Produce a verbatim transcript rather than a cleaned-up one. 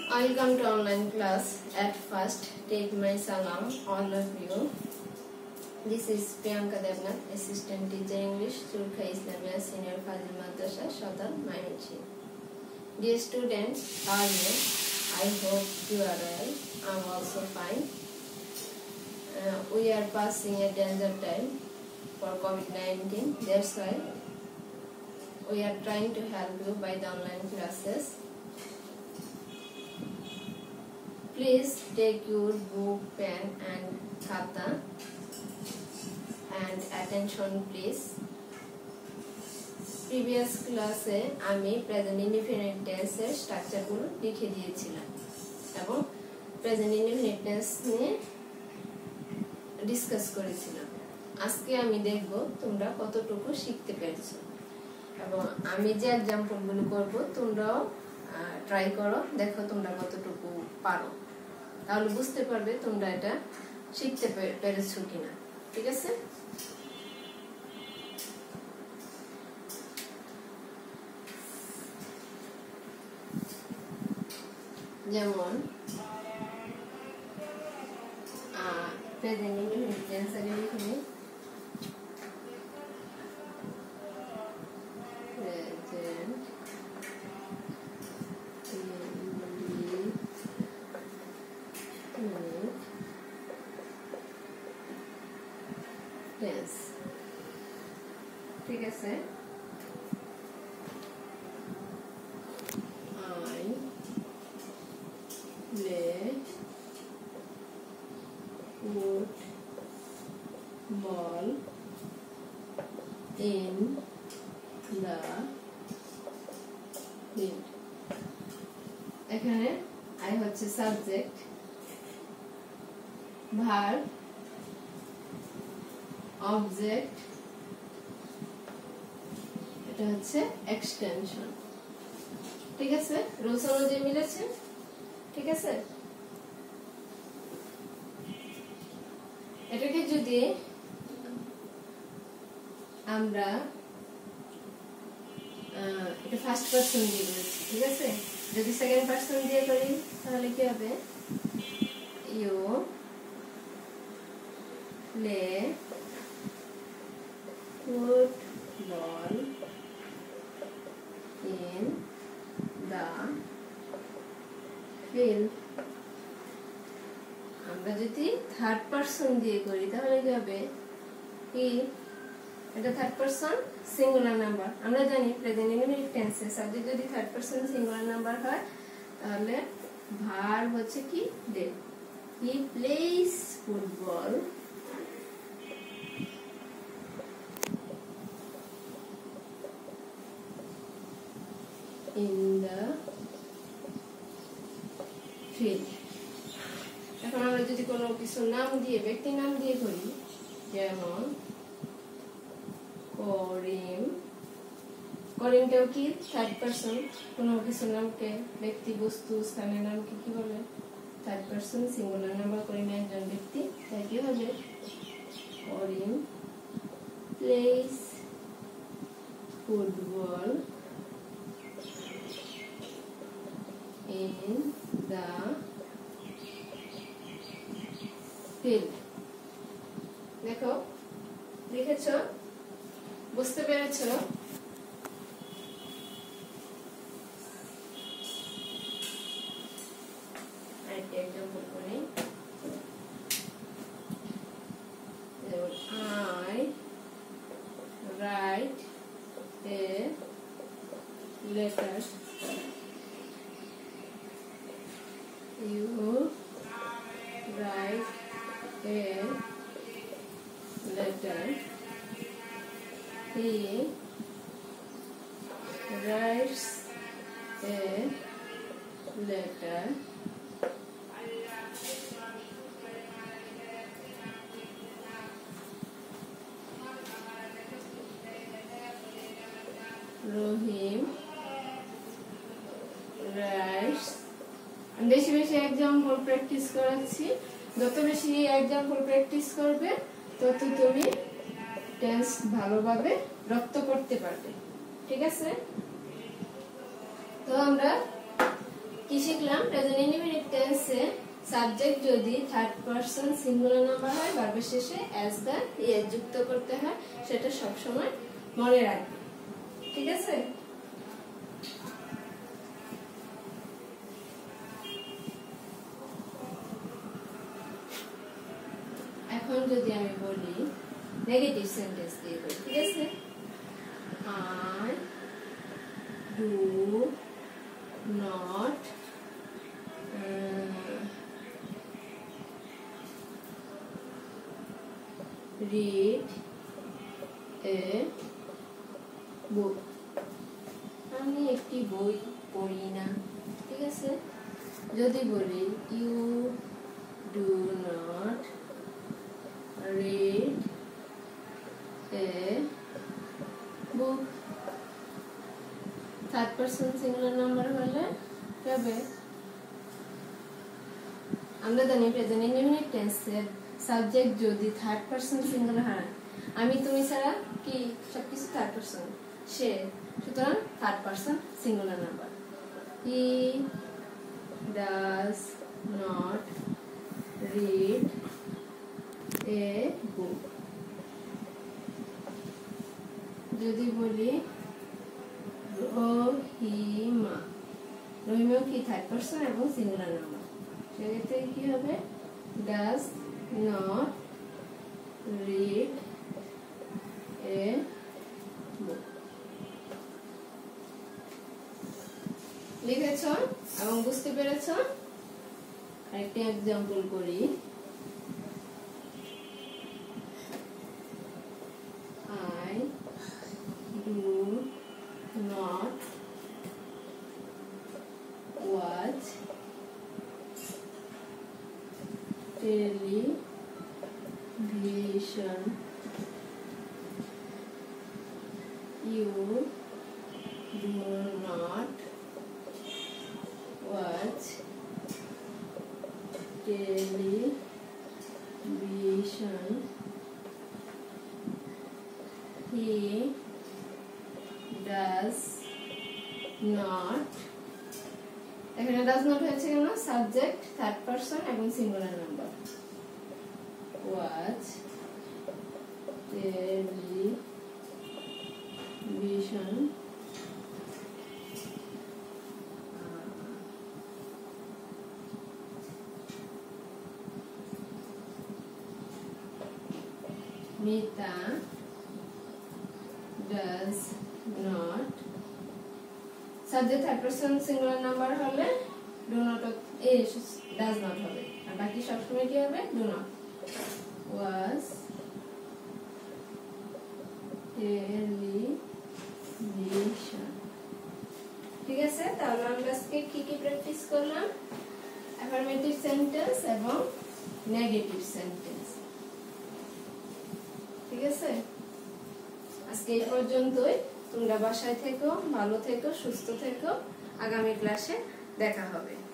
Welcome to online class. At first, take my salam, all of you. This is Priyanka Devnath, Assistant Teacher English, Surkha Islamia Senior Fazil Madrasa, Sadar, Mainichi. Dear students, how are you? I hope you are well. I am also fine. Uh, we are passing a danger time for COVID nineteen. That's why we are trying to help you by the online classes. Please take your book, pen and khata and attention please. Previous class এ আমি present indefinite tense এর structure গুলো লিখে দিয়েছিলাম এবং present indefinite tense নিয়ে discuss করেছিলাম। আজকে আমি দেখব তোমরা কতটুকু শিখতে পেরেছো এবং আমি যে एग्जांपल গুলো করব তোমরাও ট্রাই করো, দেখো তোমরা কতটুকু পারো, তাহলে বুঝতে পারবে তোমরা এটা শিখতে পেরেছো কিনা। ঠিক আছে, যেমন প্রেজেন্ট ইনডিফিনিট টেন্স এর লিখে প্রেজেন্ট টেন্স। ঠিক আছে, I play football in the field. এখানে I হচ্ছে সাবজেক্ট, ভার্ব, অবজেক্ট, এটা হচ্ছে এক্সটেনশন। ঠিক আছে, রুলস অনুযায়ী মিলেছে। ঠিক আছে, এটাকে যদি আমরা এটা ফার্স্ট পারসন দিয়ে করেছি, ঠিক আছে, যদি সেকেন্ড পারসন দিয়ে করি তাহলে কি হবে? You play football in the field. আমরা যদি থার্ড পারসন দিয়ে করি তাহলে কি হবে? কি এটা থার্ড পারসন সিঙ্গুলার নাম্বার। আমরা জানি প্রেজেন্ট ইনডিফিনিট টেন্সে সাবজেক্ট যদি থার্ড পারসন সিঙ্গুলার নাম্বার হয় তাহলে ভার্ব হচ্ছে কি ডে। He plays football in the field। এখন আমরা যদি কোনো কিছু নাম দিয়ে ব্যক্তি নাম দিয়ে করি, যেমন করিম, করিমটাও কি থার্ড পারসন। কোনো কিছু নামকে ব্যক্তি বস্তু স্থানের নামকে কি বলে? Third person singular number. Karim একজন ব্যক্তি, তাই কি হবে? Karim plays football in the field। দেখো লিখেছো, বুঝতে পেরেছো? আরেকটা एग्जांपल করি, I write a letter, you write a letter, he writes a letter, Rohim writes। বেশি বেশি एग्जांपल প্র্যাকটিস করাচ্ছি, যত বেশি एग्जांपल প্র্যাকটিস করবে তত তুমি টেন্স ভালোভাবে রপ্ত করতে পারবে। ঠিক আছে, তো আমরা কি শিখলাম? প্রেজেন্ট ইনডিফিনিট টেন্সে সাবজেক্ট যদি থার্ড পারসন সিঙ্গুলার নাম্বার হয় ভার্বের শেষে এস বা ইএস যুক্ত করতে হয়, সেটা সব সময় মনে রাখবে। ঠিক আছে? এখন যদি আমি বলি নেগেটিভ সেন্টেন্স দিয়ে বলি, ঠিক আছে? I do not uh, read a book. আমি একটি বই পড়ি না। ঠিক আছে? যদি বলি you do not read a book, third person singular number হলে কি হবে? আমরা জানি প্রেজেন্ট ইনডিফিনিট টেন্সের সাবজেক্ট যদি থার্ড পারসন সিঙ্গুলার হয়, আমি তুমি ছাড়া কি সবকিছু থার্ড পারসন, সে, সুতরাং third person singular number. He does not read a book. যদি বলি রহিমা, রহিমা কি থার্ড পারসন এবং সিঙ্গুলার নাম্বার, সেক্ষেত্রে কি হবে? Does not read a book. লিখেছ এবং বুঝতে পেরেছ? আরেকটি এক্সাম্পল করি। I do not watch television. You do not watch television. He does not, এখানে ডাজ নট হয়েছে কেন? সাবজেক্ট থার্ড পারসন এবং singular number. Watch television Mita does not, subject third person singular number হলে ডু নট এ does not হবে, আর বাকি সব সময় কি হবে? Do not. Watch television. ঠিক আছে? তাহলে আমরা আজকে কি কি প্র্যাকটিস করলাম? অ্যাফার্মেটিভ সেন্টেন্স এবং নেগেটিভ সেন্টেন্স। ঠিক আছে? আজকে এই পর্যন্তই। তোমরা বাসায় থেকো, ভালো থেকো, সুস্থ থেকো। আগামী ক্লাসে দেখা হবে।